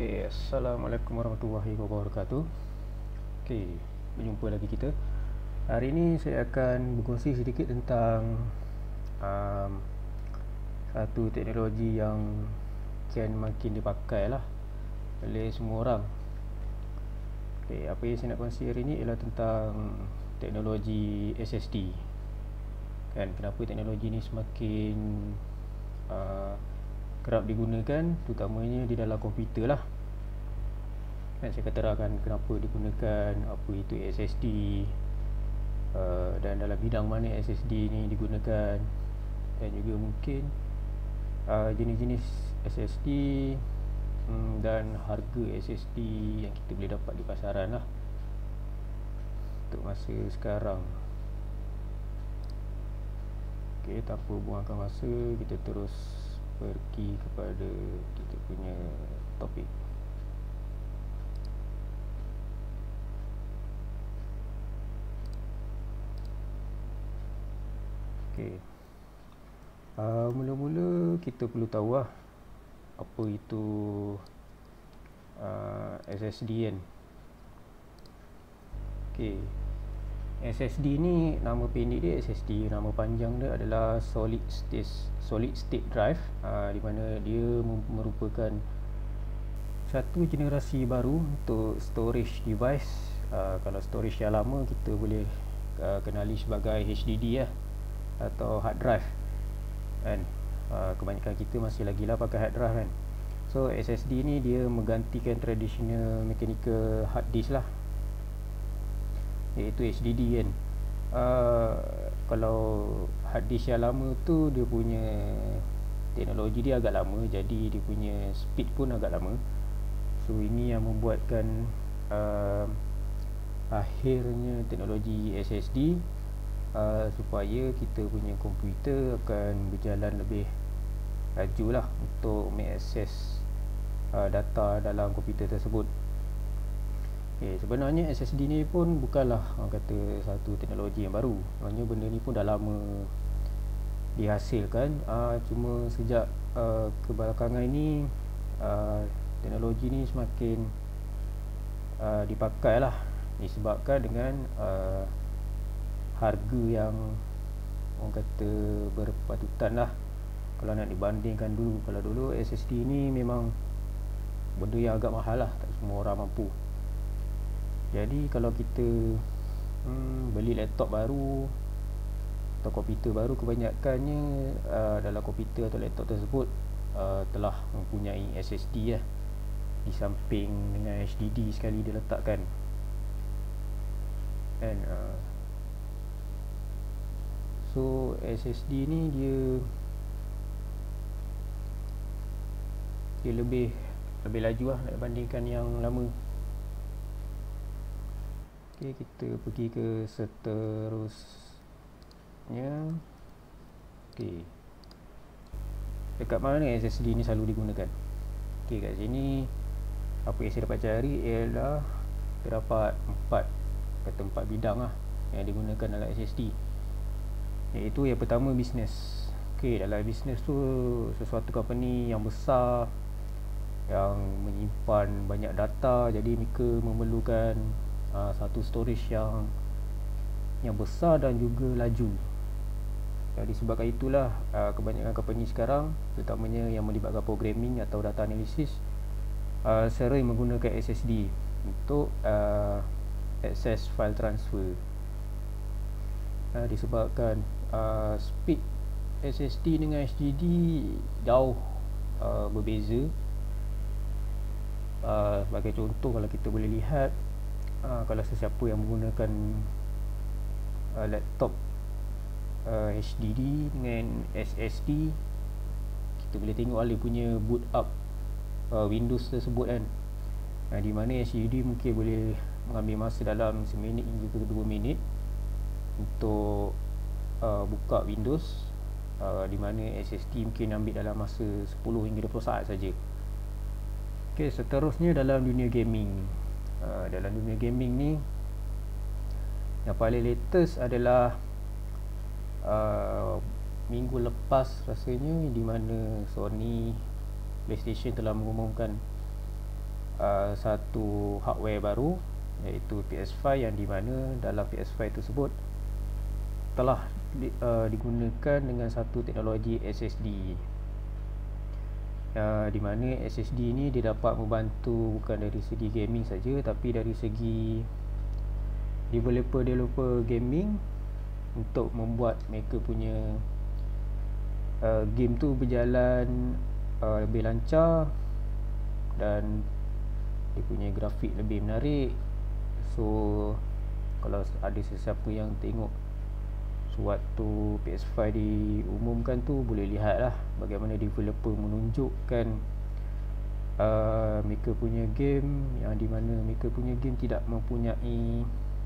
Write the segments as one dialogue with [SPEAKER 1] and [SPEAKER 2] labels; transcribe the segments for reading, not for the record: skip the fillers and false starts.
[SPEAKER 1] Okay, Assalamualaikum warahmatullahi wabarakatuh. Okay, berjumpa lagi kita. Hari ini saya akan berkongsi sedikit tentang um, satu teknologi yang kian makin dipakai lah oleh semua orang. Okay, apa yang saya nak kongsi hari ini ialah tentang teknologi SSD. Kan, kenapa teknologi ni semakin kerap digunakan, terutamanya di dalam komputer lah. Kan, saya akan terangkan kenapa digunakan, apa itu SSD, dan dalam bidang mana SSD ni digunakan, dan juga mungkin jenis-jenis SSD dan harga SSD yang kita boleh dapat di pasaran lah untuk masa sekarang. Okay, tanpa buangkan masa, kita terus pergi kepada kita punya topik. Okay. Mula-mula kita perlu tahu lah apa itu SSD kan. Okay. SSD ni nama pendek dia SSD, nama panjang dia adalah solid state drive, di mana dia merupakan satu generasi baru untuk storage device. Kalau storage yang lama kita boleh kenali sebagai HDD lah, atau hard drive kan. Kebanyakan kita masih lagi lah pakai hard drive kan. So SSD ni dia menggantikan traditional mechanical hard disk lah, iaitu HDD kan. Kalau hard disk yang lama tu dia punya teknologi dia agak lama, jadi dia punya speed pun agak lama. So ini yang membuatkan akhirnya teknologi SSD supaya kita punya komputer akan berjalan lebih laju lah untuk mengakses data dalam komputer tersebut. Okay, sebenarnya SSD ni pun bukanlah orang kata satu teknologi yang baru. Sebenarnya benda ni pun dah lama dihasilkan, cuma sejak kebelakangan ini teknologi ni semakin dipakai lah, disebabkan dengan harga yang orang kata berpatutan lah. Kalau nak dibandingkan dulu, kalau dulu SSD ni memang benda yang agak mahal lah, tak semua orang mampu. Jadi kalau kita beli laptop baru atau komputer baru, kebanyakannya dalam komputer atau laptop tersebut telah mempunyai SSD lah, di samping dengan HDD sekali dia letakkan. Dan so SSD ni dia lebih laju lah dibandingkan yang lama. Okay, kita pergi ke seterusnya. Okay, dekat mana SSD ni selalu digunakan? Okay, kat sini apa yang saya dapat cari ialah terdapat 4 bidang lah yang digunakan dalam SSD. Iaitu yang pertama, bisnes. Okay, dalam bisnes tu sesuatu company yang besar yang menyimpan banyak data, jadi mereka memerlukan satu storage yang besar dan juga laju. Jadi sebabkan itulah kebanyakan company sekarang, terutamanya yang melibatkan programming atau data analisis, sering menggunakan SSD untuk access file transfer. Disebabkan speed SSD dengan HDD jauh berbeza. Sebagai contoh, kalau kita boleh lihat, kalau sesiapa yang menggunakan laptop HDD dengan SSD, kita boleh tengok dia punya boot up Windows tersebut kan. Di mana HDD mungkin boleh mengambil masa dalam 1 minit hingga 2 minit untuk buka Windows, di mana SSD mungkin ambil dalam masa 10 hingga 20 saat saja. Okay, seterusnya dalam dunia gaming. Dalam dunia gaming ni yang paling latest adalah minggu lepas rasanya, di mana Sony PlayStation telah mengumumkan satu hardware baru, iaitu PS5, yang di mana dalam PS5 tersebut telah digunakan dengan satu teknologi SSD, di mana SSD ni dia dapat membantu bukan dari segi gaming saja, tapi dari segi developer gaming untuk membuat mereka punya game tu berjalan lebih lancar dan dia punya grafik lebih menarik. So kalau ada sesiapa yang tengok sewaktu PS5 diumumkan tu, boleh lihat lah bagaimana developer menunjukkan mereka punya game, yang di mana mereka punya game tidak mempunyai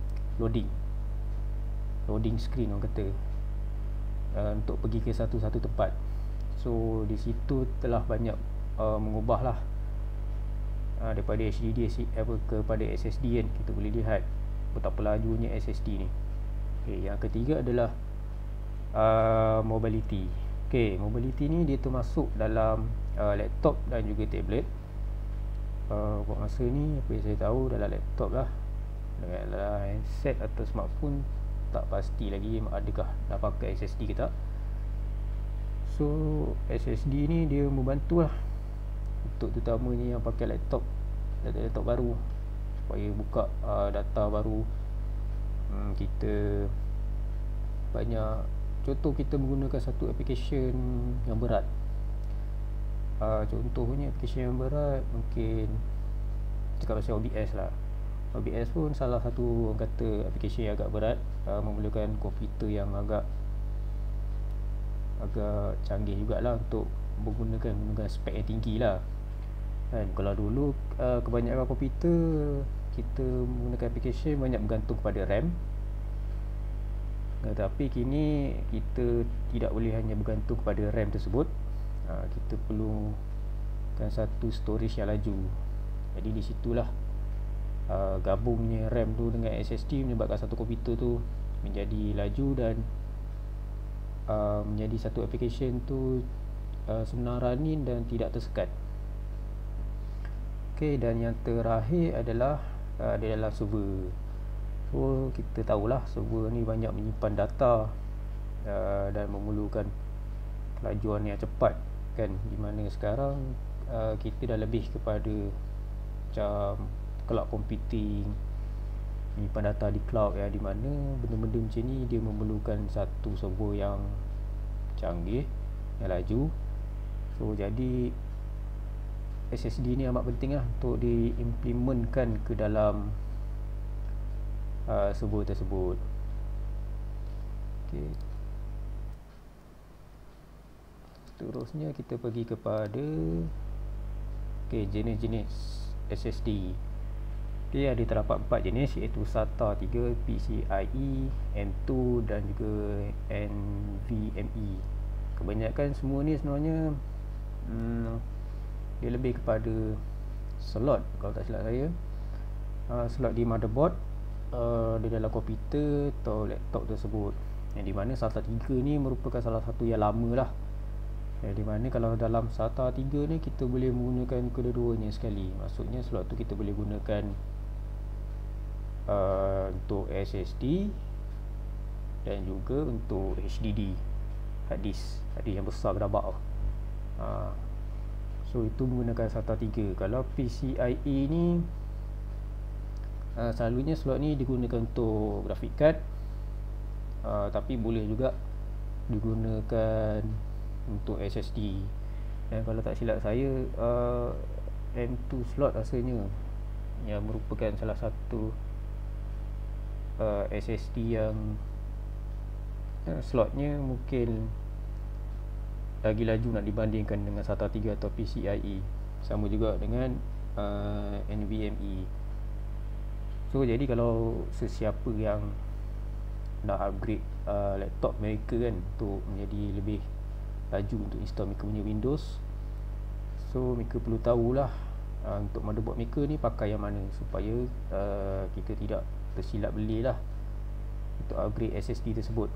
[SPEAKER 1] loading screen orang kata, untuk pergi ke satu-satu tempat. So di situ telah banyak mengubah lah, daripada HDD kepada SSD kan. Kita boleh lihat betapa lajunya SSD ni. Okay, yang ketiga adalah mobility. Okay, mobility ni dia termasuk dalam laptop dan juga tablet. Buat masa ni apa yang saya tahu dalam laptop lah, dalam handset atau smartphone tak pasti lagi adakah dah pakai SSD ke tak. So SSD ni dia membantu lah untuk terutamanya yang pakai laptop baru, supaya buka data baru. Kita banyak, contoh kita menggunakan satu application yang berat, contohnya application yang berat mungkin cakap pasal OBS lah. OBS pun salah satu orang kata application yang agak berat, memerlukan komputer yang agak canggih jugalah untuk menggunakan spek yang tinggi lah kan. Kalau dulu kebanyakan komputer kita menggunakan application banyak bergantung kepada RAM, tetapi kini kita tidak boleh hanya bergantung kepada RAM tersebut. Kita perlukan satu storage yang laju. Jadi di situlah gabungnya RAM tu dengan SSD menyebabkan satu komputer tu menjadi laju dan menjadi satu application tu senang running dan tidak tersekat. Okay, dan yang terakhir adalah dalam server. So kita tahulah server ni banyak menyimpan data dan memerlukan kelajuan yang cepat kan, di mana sekarang kita dah lebih kepada macam cloud computing, menyimpan data di cloud, di mana benda-benda macam ni dia memerlukan satu server yang canggih, yang laju. So jadi SSD ni amat penting lah untuk diimplementkan ke dalam server tersebut. Okay. Seterusnya kita pergi kepada jenis-jenis SSD. Okay, ada terdapat 4 jenis, iaitu SATA 3, PCIe, M2 dan juga NVMe. Kebanyakan semua ni sebenarnya dia lebih kepada slot, kalau tak silap saya, slot di motherboard di dalam komputer atau laptop tersebut, yang di mana SATA 3 ni merupakan salah satu yang lama lah, di mana kalau dalam SATA 3 ni kita boleh menggunakan kedua-duanya sekali. Maksudnya slot tu kita boleh gunakan untuk SSD dan juga untuk HDD, hard disk yang besar berabak. So itu menggunakan SATA 3. Kalau PCIe ni selalunya slot ni digunakan untuk graphic card, tapi boleh juga digunakan untuk SSD. Dan kalau tak silap saya M2 slot rasanya yang merupakan salah satu SSD yang slotnya mungkin lagi laju nak dibandingkan dengan SATA 3 atau PCIe. Sama juga dengan NVMe. So jadi kalau sesiapa yang nak upgrade laptop mereka kan, untuk menjadi lebih laju untuk install mereka punya Windows, so mereka perlu tahulah untuk motherboard mereka ni pakai yang mana, supaya kita tidak tersilap beli lah untuk upgrade SSD tersebut.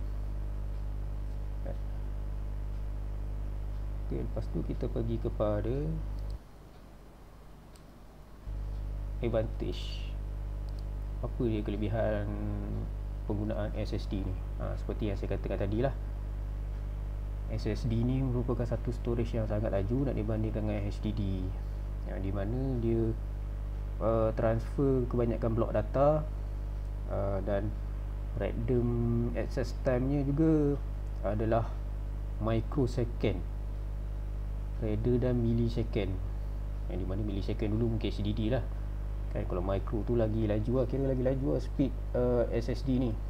[SPEAKER 1] Okay, lepas tu kita pergi kepada advantage, apa dia kelebihan penggunaan SSD ni. Seperti yang saya katakan tadi lah, SSD ni merupakan satu storage yang sangat laju nak dibandingkan dengan HDD, yang di mana dia transfer kebanyakan blok data, dan random access time-nya juga adalah microsecond rather than millisecond, yang di mana millisecond dulu mungkin HDD lah kan. Kalau micro tu lagi laju lah, kira lagi laju lah speed SSD ni.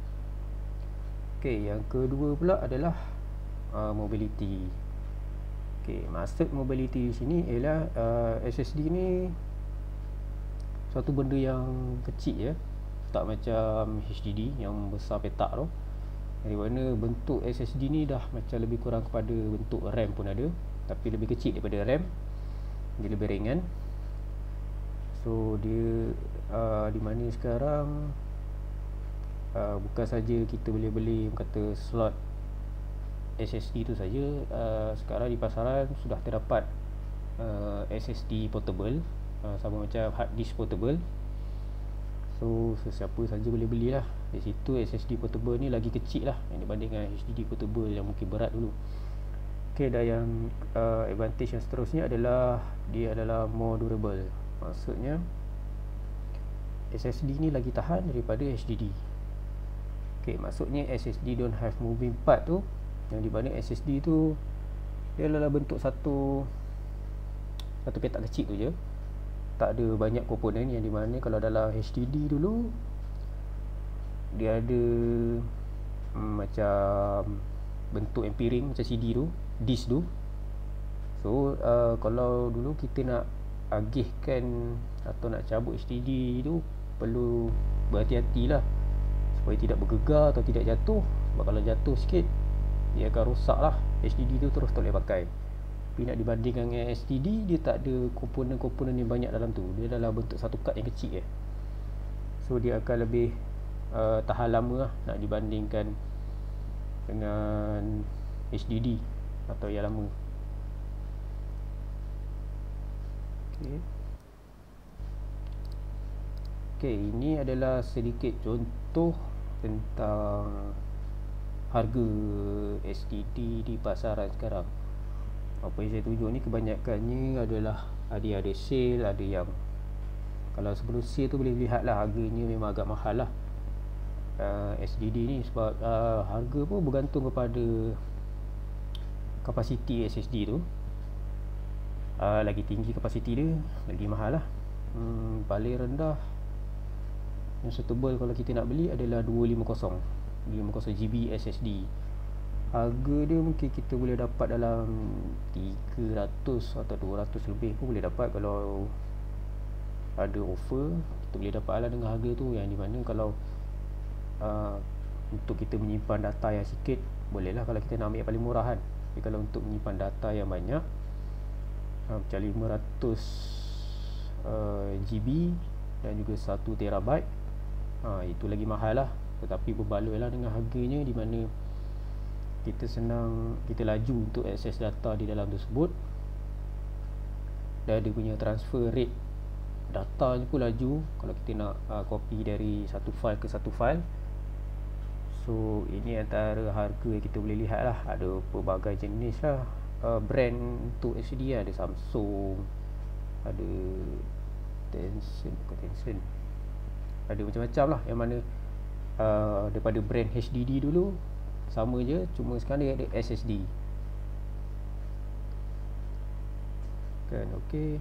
[SPEAKER 1] Okay, yang kedua pula adalah mobility. Okay, maksud mobility di sini ialah SSD ni suatu benda yang kecil ya, tak macam HDD yang besar petak tu, di mana bentuk SSD ni dah macam lebih kurang kepada bentuk RAM pun ada, tapi lebih kecil daripada RAM, dia lebih ringan. So dia di mana sekarang bukan saja kita boleh beli kata slot SSD tu saja, sekarang di pasaran sudah terdapat SSD portable, sama macam hard disk portable. So sesiapa saja boleh belilah. Di situ SSD portable ni lagi kecil lah yang dibandingkan HDD portable yang mungkin berat dulu. Okay, dan yang advantage yang seterusnya adalah dia adalah more durable. Maksudnya SSD ni lagi tahan daripada HDD. Okay, maksudnya SSD don't have moving part tu, yang di mana SSD tu dia adalah bentuk satu petak kecil tu je, tak ada banyak komponen, yang di mana kalau dalam HDD dulu dia ada macam bentuk yang piring macam CD tu, disk tu. So kalau dulu kita nak agihkan atau nak cabut HDD tu, perlu berhati-hatilah supaya tidak bergegar atau tidak jatuh. Sebab kalau jatuh sikit dia akan rosak lah HDD tu, terus tak boleh pakai. Tapi nak dibandingkan dengan SSD, dia tak ada komponen-komponen yang banyak dalam tu, dia dalam bentuk satu kad yang kecil je. So dia akan lebih tahan lama lah nak dibandingkan dengan HDD atau yang lama. Okay, ini adalah sedikit contoh tentang harga SSD di pasaran sekarang. Apa yang saya tunjuk ni kebanyakannya adalah ada sale, ada yang kalau sebelum sale tu boleh lihat lah harganya memang agak mahal lah SSD ni, sebab harga pun bergantung kepada kapasiti SSD tu. Lagi tinggi kapasiti dia, lagi mahal lah. Paling rendah yang suitable kalau kita nak beli adalah 250 GB SSD. Harga dia mungkin kita boleh dapat dalam 300 atau 200 lebih pun boleh dapat. Kalau ada offer, kita boleh dapat lah dengan harga tu, yang di mana kalau untuk kita menyimpan data yang sikit, boleh lah kalau kita nak ambil yang paling murah kan. Tapi kalau untuk menyimpan data yang banyak, macam 500 GB dan juga 1 terabyte, itu lagi mahal lah. Tetapi berbaloi lah dengan harganya, di mana kita senang, kita laju untuk akses data di dalam tersebut, dan dia punya transfer rate datanya pun laju kalau kita nak copy dari satu file ke satu file. So ini antara harga yang kita boleh lihat lah. Ada pelbagai jenis lah brand untuk SSD, ada Samsung, ada Tencent, ada macam-macam lah, yang mana daripada brand HDD dulu sama je, cuma sekarang dia ada SSD kan. Okay,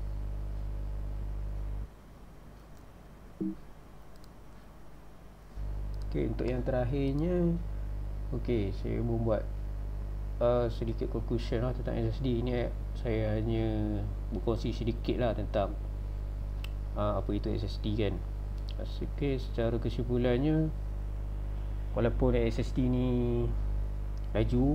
[SPEAKER 1] untuk yang terakhirnya, saya membuat sedikit conclusion lah tentang SSD ni. Saya hanya berkongsi sedikit lah tentang apa itu SSD kan. Secara kesimpulannya, walaupun SSD ni laju,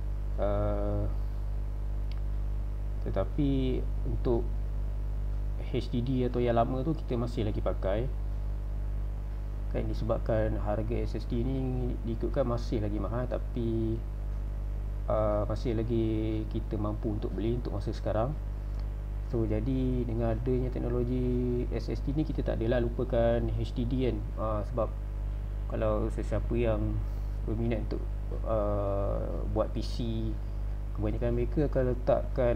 [SPEAKER 1] tetapi untuk HDD atau yang lama tu kita masih lagi pakai kan, disebabkan harga SSD ni diikutkan masih lagi mahal, tapi masih lagi kita mampu untuk beli untuk masa sekarang.
[SPEAKER 2] So jadi dengan adanya teknologi SSD ni, kita tak adalah lupakan HDD kan. Sebab kalau sesiapa yang berminat untuk buat PC, kebanyakan mereka akan letakkan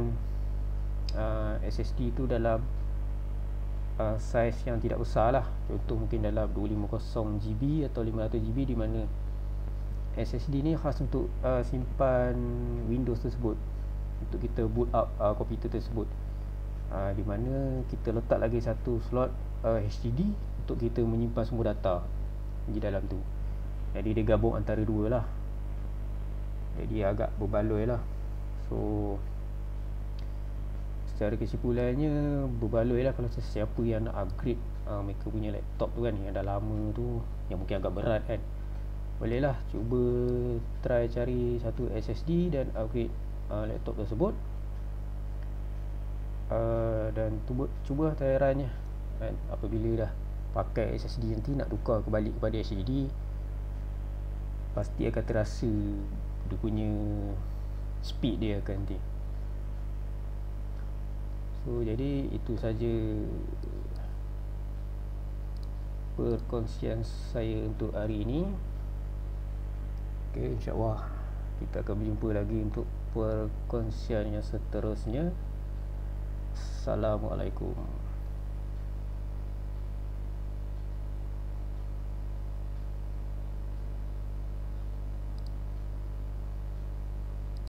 [SPEAKER 2] SSD tu dalam saiz yang tidak besar lah. Contoh mungkin dalam 250GB atau 500GB, di mana SSD ni khas untuk simpan Windows tersebut, untuk kita boot up komputer tersebut. Di mana kita letak lagi satu slot HDD untuk kita menyimpan semua data di dalam tu. Jadi dia gabung antara dua lah, jadi agak berbaloi lah. So secara kesimpulannya berbaloi lah kalau sesiapa yang nak upgrade mereka punya laptop tu kan, yang dah lama tu, yang mungkin agak berat kan, boleh lah cuba try cari satu SSD dan upgrade laptop tersebut. Dan cuba tayarannya kan, apabila dah pakai SSD nanti nak tukar kembali kepada HDD, pasti akan terasa dia punya speed dia akan nanti. So jadi itu saja perkongsian saya untuk hari ini. Okay, insyaAllah kita akan berjumpa lagi untuk perkongsian yang seterusnya. Assalamualaikum.